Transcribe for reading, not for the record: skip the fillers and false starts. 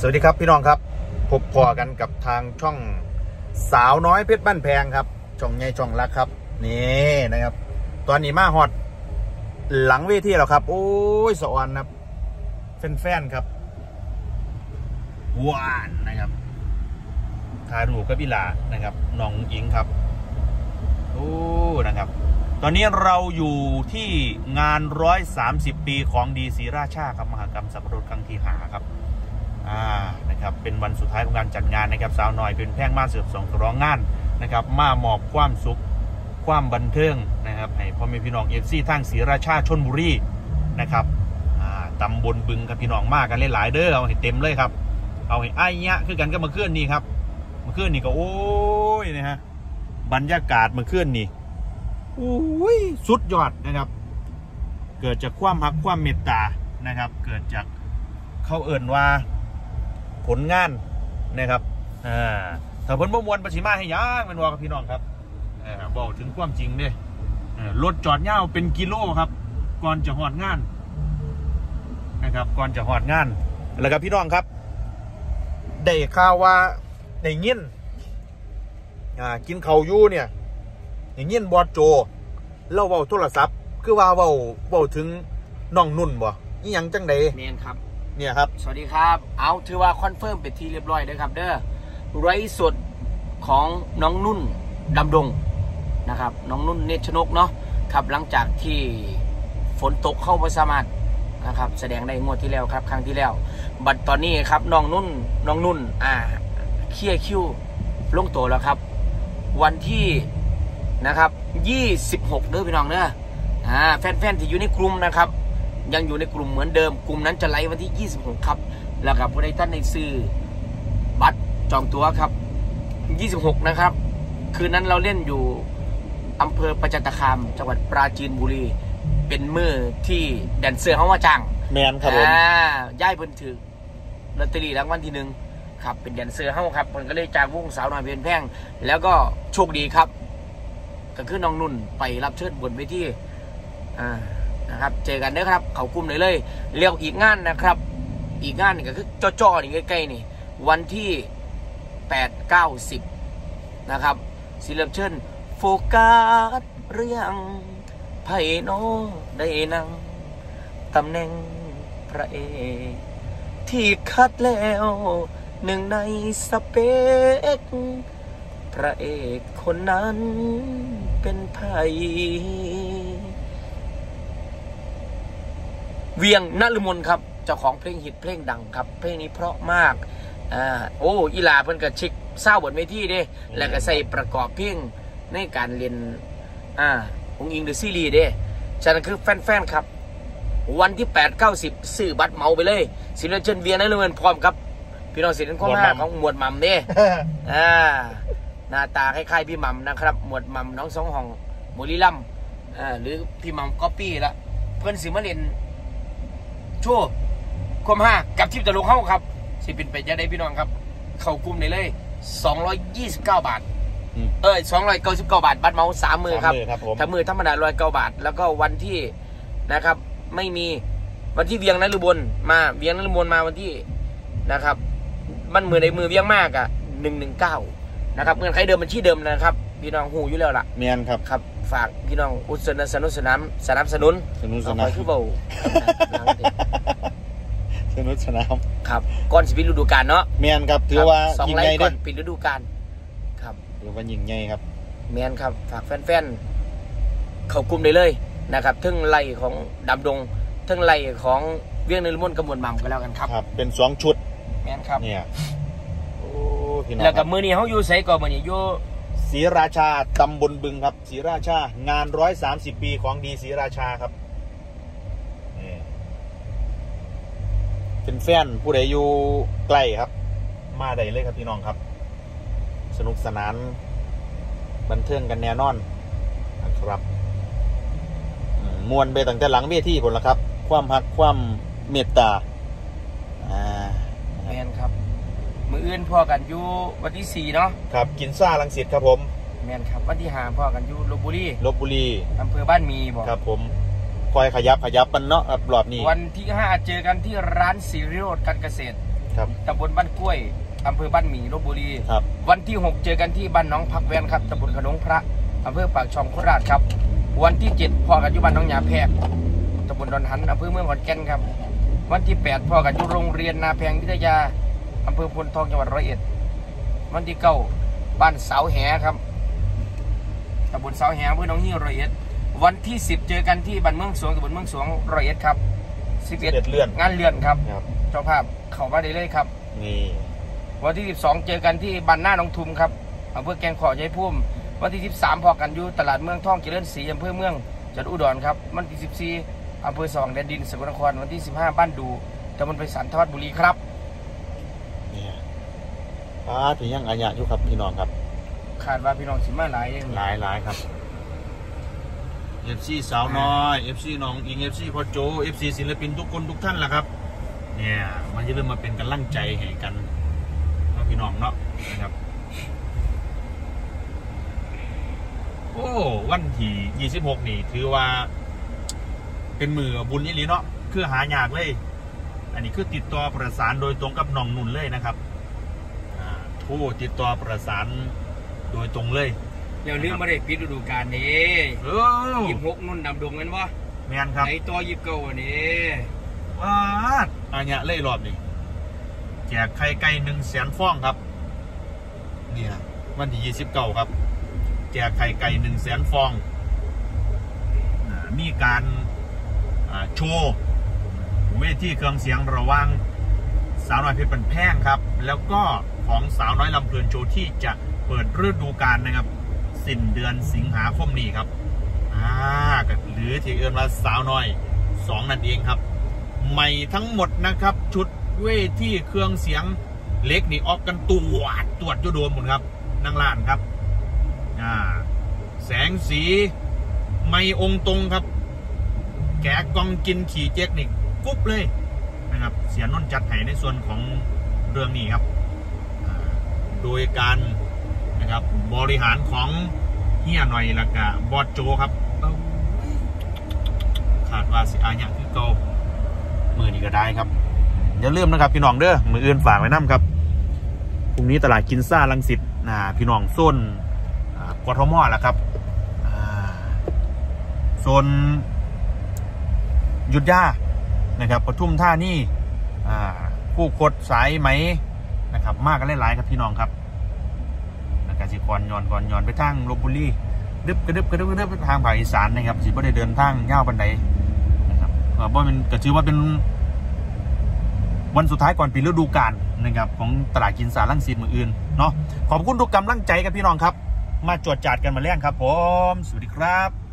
วัสดีครับพี่น้องครับพบพอกันกับทางช่องสาวน้อยเพชรบ้านแพงครับช่องใหญ่ช่องรักครับนี่นะครับตอนนี้มาฮอตหลังเวทีแล้วครับโอ้ยสวรรค์ครับแฟนๆครับหวานนะครับทารูกับพี่หลานะครับน้องอิงครับโอ้นะครับตอนนี้เราอยู่ที่งาน130 ปีของดีศรีราชาครับมหกรรมสับปะรดครั้งที่5ครับนะครับเป็นวันสุดท้ายของการจัดงานนะครับสาวหน่อยเป็นแพงมาเสือบสองร้องงานนะครับมามอบความสุขความบันเทิงนะครับให้พ่อแม่พี่น้องFCทางศรีราชาชลบุรีนะครับตำบลบึงกับพี่น้องมากกันหลายๆเด้อเอาให้เต็มเลยครับเอาให้ไอ้เนี้ยคือกันก็มาเคลื่อนนี่ครับมาเคลื่อนนี่ก็โอ้ยนะฮะบรรยากาศมาเคลื่อนนี่โอ้ยสุดยอดนะครับเกิดจากความรักความเมตตานะครับเกิดจากเขาเอิ่นว่าผลงานนะครับถ้าเพิ่นบ่มวนปฏิมาให้ยากมันว่ากับพี่น้องครับบอกถึงความจริงเด้รถจอดยาวเป็นกิโลครับก่อนจะหอดงานนะครับก่อนจะหอดงานแล้วก็พี่น้องครับได้ข่าวว่าได้ยินกินข้าวอยู่เนี่ยได้ยินบอสโจเล่าเว้าโทรศัพท์คือว่าเว้าถึงน้องนุ่นบ่อีหยังจังได๋เนียนครับเนี่ยครับสวัสดีครับเอาถือว่าคอนเฟิร์มเป็นที่เรียบร้อยเลยครับเด้อไร้สดของน้องนุ่นดำดงนะครับน้องนุ่นเนชนกเนาะครับหลังจากที่ฝนตกเข้ามาสามารถนะครับแสดงได้งวดที่แล้วครับครั้งที่แล้วบัดตอนนี้ครับน้องนุ่นเคลียร์คิวลงตัวแล้วครับวันที่นะครับ26เด้อพี่น้องเด้อแฟนๆที่อยู่ในกลุ่มนะครับยังอยู่ในกลุ่มเหมือนเดิมกลุ่มนั้นจะไลฟ์วันที่26ครับแล้วกับผู้ใดท่านในซื้อบัตรจองตั๋วครับ26นะครับคืนนั้นเราเล่นอยู่อำเภอประจันตคามจังหวัดปราจีนบุรีเป็นมือที่แดนเซอร์เขามาจ้างแมนครับผมย้ายเพิ่นถือลอตเตอรี่รางวัลที่1ครับเป็นแดนเซอร์เขาครับมันก็เลยจ้างวงสาวน้อยเพชรแพงแล้วก็โชคดีครับก็คือน้องนุ่นไปรับเชิญบนเวทีนะครับเจอกันเด้อครับเขากลุ่มเลยเรียกอีกงานนะครับอีกงานนี่ก็คือจ่อๆนี่ใกล้ๆนี่วันที่8 9 10นะครับสิเริ่มเชิญโฟกัสเรื่องไผ่โนได้นั่งตำแหน่งพระเอกที่คัดแล้วหนึ่งในสเปคพระเอกคนนั้นเป็นไผ่เวียงนฤมลครับเจ้าของเพลงฮิตเพลงดังครับเพลงนี้เพราะมากโอ้อีลาเพิ่นก็ชิกเศร้าบนเวทีเด้แล้วก็ใส่ประกอบเพลงในการเรียนองค์อิงเดอะซีรีส์เด้ฉะนั้นคือแฟนๆครับวันที่8 9 10ซื้อบัตรเหมาไปเลยศิลปินเวียงนฤมลพร้อมครับพี่น้องศิลปินข้อ5ของหมวดหม่ำเด้หน้าตาคล้ายๆพี่หม่ำนะครับหมวดหม่ำน้องสองห้องบุรีรัมย์หรือพี่หม่ำก๊อปปี้ละเพิ่นสิมาเรียนชั่วความ5กับทิพย์ตะลุกเข้าครับสิเป็นไปจะได้พี่น้องครับเข้ากลุ่มได้เลย229 บาท299 บาทบัตรเมา3 มือครับถ้ามือธรรมดา109 บาทแล้วก็วันที่นะครับไม่มีวันที่เวียงนฤมลมาเวียงนฤมลมาวันที่นะครับมันมือในมือเวียงมาก119นะครับเงินใครเดิมบัญชีเดิมนะครับพี่น้องหูอยู่แล้วล่ะเมียนครับครับฝากพี่น้องอุดสนับสนุนสนับสนุนคือเบาสนุนสนามครับก่อนสิปิดฤดูกาลเนาะเมียนครับถือว่ายิ่งใหญ่ก่อนปิดฤดูกาลครับถือว่ายิ่งใหญ่ครับเมียนครับฝากแฟนๆเข้ากลุ่มได้เลยนะครับทั้งไล่ของดำดงทั้งไล่ของเวียงนฤมลกระมวลหม่ำกันแล้วกันครับครับเป็น2 ชุดเมียนครับเนี่ยแล้วกับมือนี้เขาอยู่ไสก่อนมือนี้อยู่ศรีราชาตำบลบึงครับศรีราชางาน130 ปีของดีศรีราชาครับเป็นแฟนผู้ใดอยู่ใกล้ครับมาได้เลยครับพี่น้องครับสนุกสนานบันเทิงกันแน่นอนนะครับมวนไปตั้งแต่หลังเวทีผลละครับความฮักความเมตตาแมนครับมืออื่นพ่อกันอยู่วันที่4เนาะครับกินซ่าลังสิตครับผมแมนครับวันที่5พ่อกันอยู่ลพบุรีอำเภอบ้านมีบอกครับผมคอยขยับมันเนาะครับรอบนี้วันที่5เจอกันที่ร้านสิริโรจน์การเกษตรครับตำบลบ้านกล้วยอำเภอบ้านหมี่ลพบุรีครับวันที่ 6เจอกันที่บ้านน้องพักแวนครับตำบลขนงพระอำเภอปากช่องโคราชครับวันที่7พอกันอยู่บ้านน้องหยาแพรกตำบลดอนหันอำเภอเมืองขอนแก่นครับวันที่8พอกันอยู่โรงเรียนนาแพงวิทยาอำเภอพลทองจังหวัดร้อยเอ็ดวันที่9บ้านเสาแหครับตำบลเสาแหอำเภอหนองฮีร้อยเอ็ดวันที่10เจอกันที่บ้านเมืองสวงตำบลเมืองสวงร้อยเอ็ดครับ11 เลื่อนงานเลื่อนครับครับเจ้าภาพเข้ามาได้เลยครับนี่วันที่12เจอกันที่บ้านหน้าหนองทุมครับอำเภอแกงขอใจพุ่มวันที่13พอกันอยู่ตลาดเมืองท่องเจริญศรีอำเภอเมืองจังหวัดอุดรครับวันที่14อำเภอสว่างแดนดินสกลนครวันที่15บ้านดูตำบลไพศาลทวัดบุรีครับเนี่ยถึงยังอาญะอยู่ครับพี่น้องครับคาดว่าพี่น้องสิมาหลายหลายครับ FC สาวน้อย FC น้องอิง FC พ่อโจ FC ศิลปินทุกคนทุกท่านแหละครับ เนี่ยมันจะเริ่มมาเป็นกำลังใจให้กันพี่น้องเนาะนะครับโอ้วันที่26นี่ถือว่าเป็นมือบุญยี่หลีเนาะคือหายากเลยอันนี้คือติดต่อประสานโดยตรงกับน้องนุ่นเลยนะครับโทรติดต่อประสานโดยตรงเลยอย่าลืมมาได้ปิดฤดูกาลนี้26นุ่นดำดงกันวะแมนครับในตัว29นี้อาญะเล่รอบนี่แจกไข่ไก่100,000 ฟองครับเนี่ยวันที่29ครับแจกไข่ไก่100,000 ฟองมีการโชว์เวทีเครื่องเสียงระหว่างสาวน้อยเพชรบันแพงครับแล้วก็ของสาวน้อยลำเพลินโชว์ที่จะเปิดฤดูกาลนะครับสิ้นเดือนสิงหาคมนี้ครับหรือที่เอิ้นว่าสาวน้อย2นั่นเองครับใหม่ทั้งหมดนะครับชุดเวทีเครื่องเสียงเล็กนี่ออกกันตรวจอยู่โดมหมดครับนั่งล้านครับแสงสีไม่องตรงครับแกะกองกินขี่เจ๊กนี่กุ๊บเลยนะครับเสียนนจัดให้ในส่วนของเรื่องนี้ครับโดยการนะครับบริหารของเฮียหน่อยละกะบอสโจครับขาดว่าสิอาญะคือเก่ามือนี้ก็ได้ครับอย่าลืมนะครับพี่น้องเด้อมืออื่นฝากไว้น้ำครับพรุ่งนี้ตลาดกินซ่ารังสิตพี่น้องโซนกทมแหละครับโซนยุทธยานะครับปทุมท่านี่ผู้คดสายไหมนะครับมากกันหลายๆครับพี่น้องครับนะครับสิก่อนย้อนไปทางลพบุรีดึบกระดึบไปทางภาคอีสานนะครับสิบ่ได้เดินทางยาวบันไดนะครับบ่เป็นก็ถือว่าเป็นวันสุดท้ายก่อนปิดฤดูกาลนะครับของตลาดกินซ่ารังสิตมื้ออื่นเนาะขอบคุณทุกกำลังใจกับพี่น้องครับมาจวดจัดกันมาแล้งครับผมสวัสดีครับ